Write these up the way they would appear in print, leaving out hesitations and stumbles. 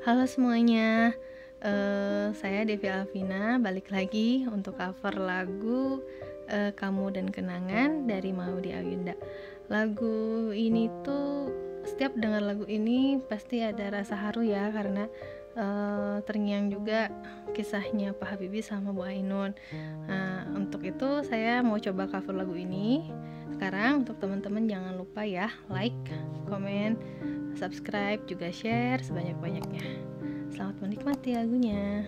Halo semuanya, saya Devi Alvina, balik lagi untuk cover lagu Kamu dan Kenangan dari Maudy Ayunda. Lagu ini tuh, setiap dengar lagu ini pasti ada rasa haru ya, karena terngiang juga kisahnya Pak Habibie sama Bu Ainun. Nah, untuk itu saya mau coba cover lagu ini. Sekarang untuk teman-teman jangan lupa ya, like, komen, subscribe, juga share sebanyak-banyaknya. Selamat menikmati lagunya.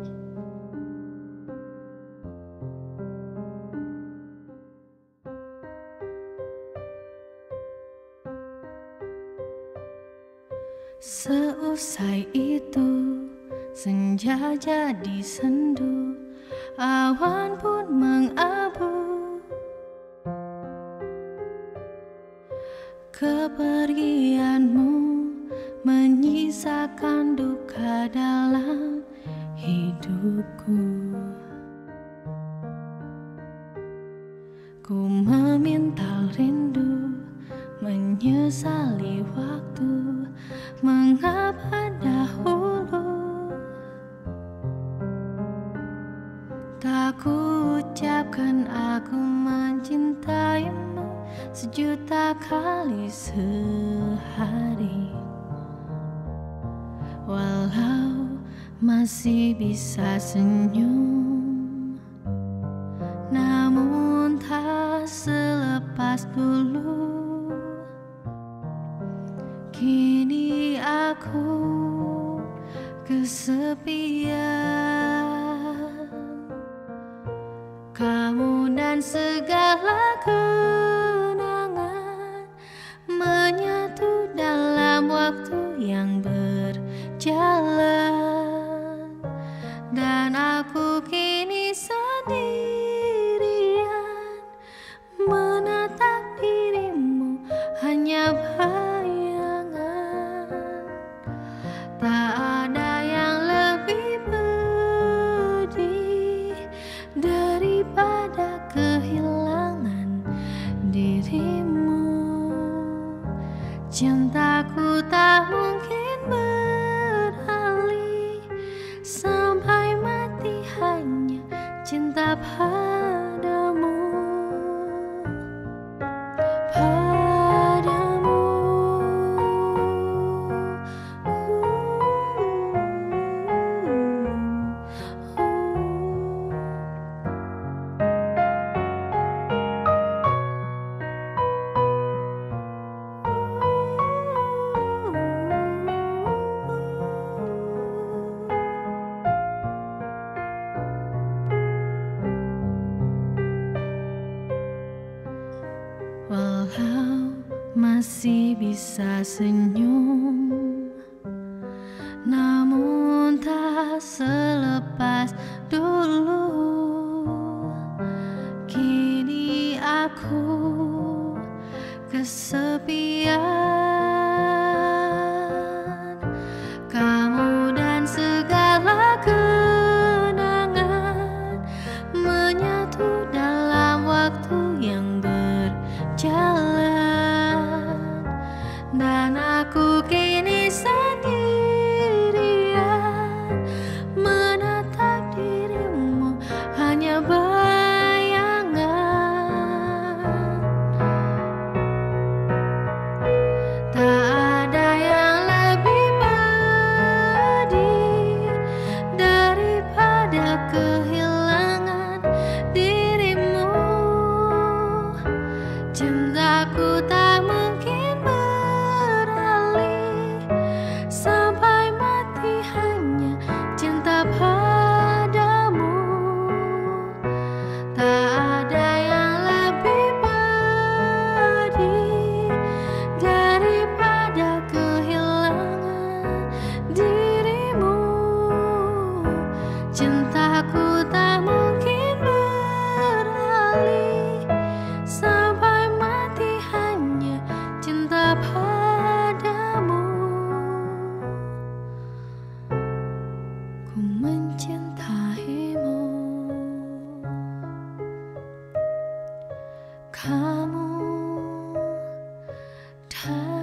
Seusai itu senja jadi sendu, awan pun mengabu. Kepergianmu menyisakan duka dalam hidupku. Ku memintal rindu, menyesali waktu, mengapa dahulu tak ku ucapkan aku mencintaimu sejuta kali sehari. Walau masih bisa senyum, namun tak selepas dulu. Kini aku kesepian, kamu dan segala kenangan menyatu dalam waktu yang berjalan, dan aku kini sendirian menatap dirimu hanya bayangan. Tak ada yang lebih pedih daripada kehilangan dirimu. Cintaku tak mungkin beralih, sampai mati hanya cinta padamu. Padamu. Walau masih bisa senyum, namun tak selepas dulu. Kini aku kesepian, kamu dan segala kenangan menyatu dalam waktu yang berjalan, dan aku kini sendirian menatap dirimu hanya bayangan. Tak ada yang lebih pedih daripada kehilangan dirimu. Cintaku tak mungkin beralih, sampai mati hanya cinta padamu. Tak ada yang lebih pedih daripada kehilangan dirimu. Cintaku tak mungkin beralih, sampai mati hanya cinta padamu. Ku mencintaimu, kamu dan